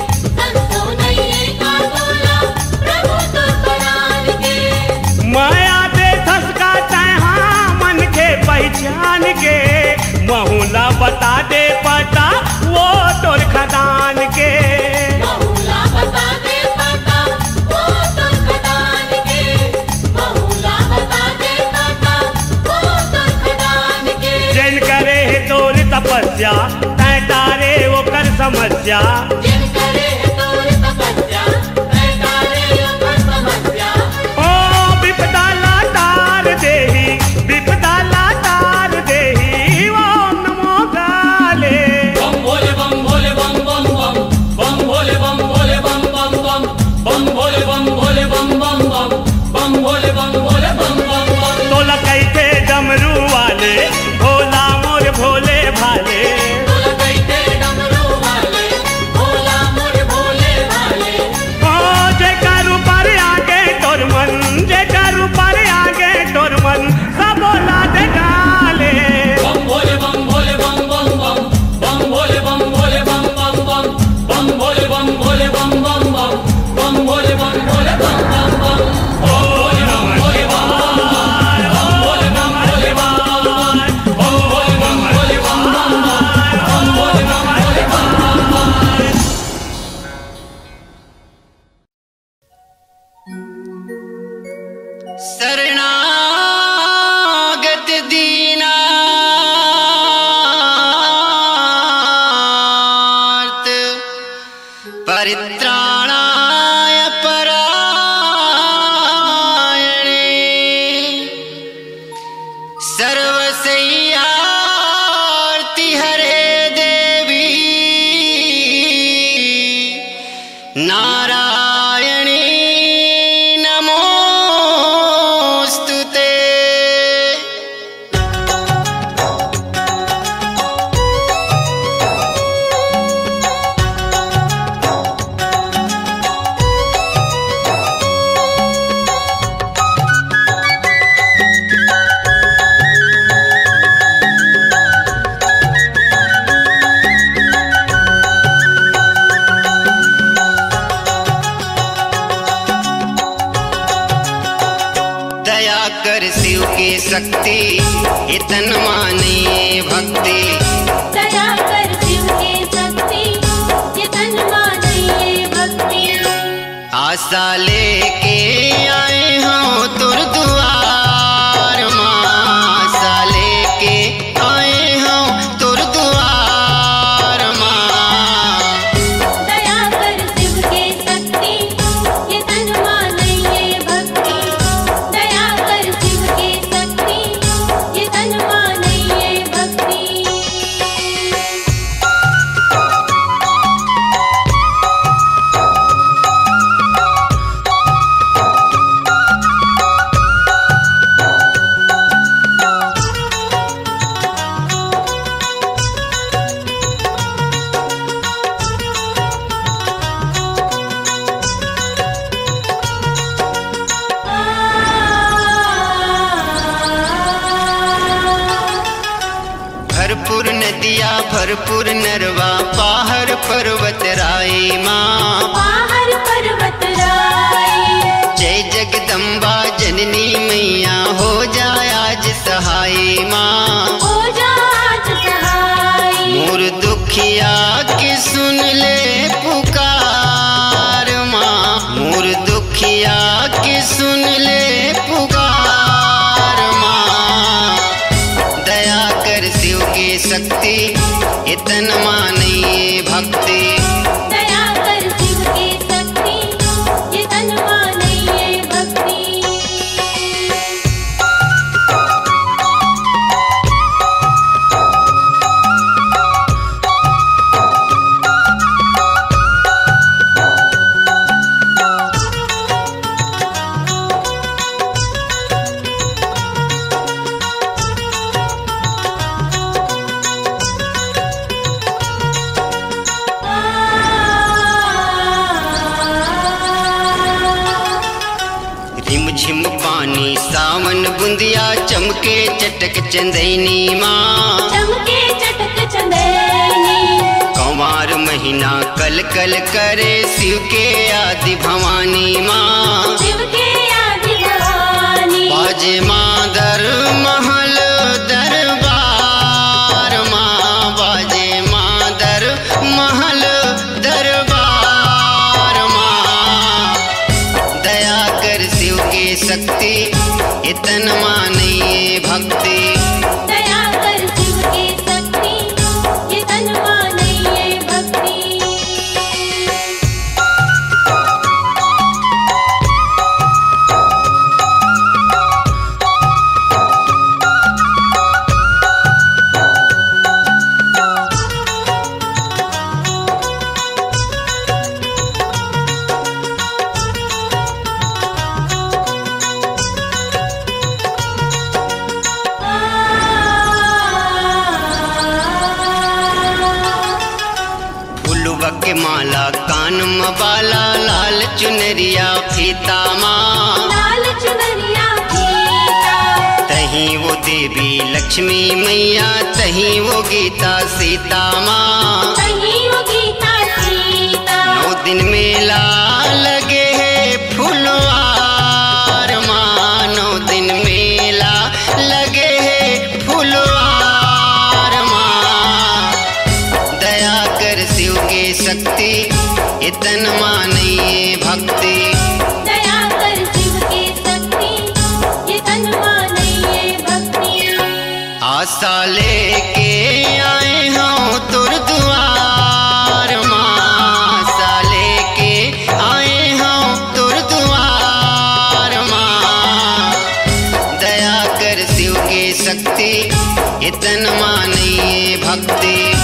संतो नहीं का तोला प्रभु तुर परान के। माया दे धसका तहा मन के पहचान के, महुला बता दे पता वो तोर खदान के। बहुला बता दे पता वो तुर खदान के। बहुला बता दे पता वो तुर खदान के। जैन करे तोर तपस्या तय तारे वो कर समस्या। जिन करे तोर तपस्या तय तारे ऊपर समस्या। ओ विपदा लातार देही, विपदा लातार देही, ओम नमो काले। बम भोले बम भोले बम बम बम बम भोले बम भोले बम बम बम बम भोले बम भोले बम बम बम बम भोले बम भोले बम बम बम। तोला कैथे डमरू वाले भोला मोर भोले भाले। तोला कैथे डमरू वाले भोला मोर भोले भाले। ओ जे करू पर आगे तोर मन, जे करू पर आगे तोर मन, सब बोला दे गाले। बम भोले बम भोले बम बम बम बम भोले बम भोले बम बम बम बम भोले बम भोले बम बम बम बम भोले बम भोले बम बम बम। ओ भोले बम भोले बम बम बम भोले बम भोले बम बम बम भोले बम भोले बम बम बम भोले बम भोले बम बम बम। शरणागत दीनार्त परित्राणाय परायणे सर्वसंहार्ति हरे देवी नारायणी नमोस्तुते। दया कर शिव की शक्ति ये तन माने भक्ति। दया कर शिव के शक्ति ये तन माने भक्ति। आशा लेके आए हों तुर दुआर माँ, आशा लेके आए हों तुर दुआर माँ। दया कर शिव के शक्ति ये तन माने भक्ति। दया कर शिव के शक्ति ये तन माने भक्ति। भरपूर नरवा पाहर पर्वत राई माँ। पाहर पर्वत राई जय जगदम्बा जननी मैया हो जाए आज सहाय माँ। हो जा आज सहाय मोर दुखिया के सुन ले पुकार माँ। मोर दुखिया के सुन ले पुकार माँ। दया कर शिव के शक्ति इतन मानिए भक्ति। दया कर शिव के शक्ति ये तन मानिए भक्ति। रिमझिम पानी सावन बुंदिया चमके चटक चंदैनी माँ। चमके चटक चंदैनी कंवार महीना कल कल करे शिव के आदि भवानी माँ। शिव के आदि भवानी बाजे मादर महल दरबार माँ। बाजे मादर महल दरबार माँ। दया कर शिव के शक्ति इतन मानिए भक्ति। दया कर शिव के शक्ति ये तन मानिए भक्ति। फूलवा के माला कान में बाला लाल चुनरिया फीता माँ। लाल चुनरिया फीता तहीं वो देवी लक्ष्मी मैया तहीं वो गीता सीता माँ। कहीं वो गीता सीता 9 दिन मेला लगे है फुलवार माँ। 9 दिन मेला लगे है फुलवार माँ। दया कर शिव के शक्ति इतन मानिए भक्ति। दया कर शिव के शक्ति ये तन मानिए भक्ति। आशा लेके आए हों तुर दुआर माँ। आशा लेके आए हों तुर दुआर माँ। दया कर शिव के शक्ति इतन मानिए भक्ति।